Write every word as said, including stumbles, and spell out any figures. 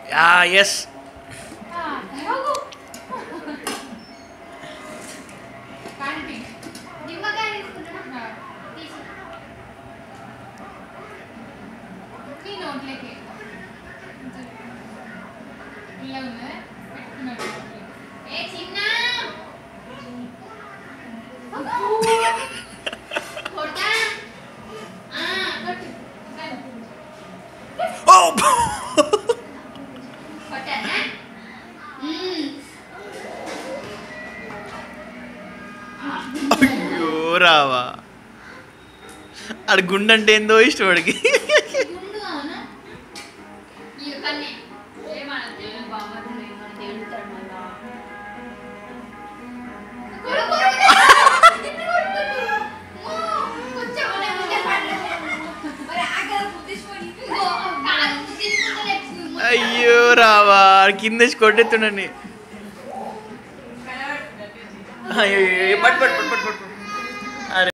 yes అయ్యో రావా ఆడ గుండె అంటే ఏందో ఇష్టం వాడికి అయ్యో రావా కింద కొట్టెత్తుండని అయ్యో పట్టు పట్టు పట్టు పట్టు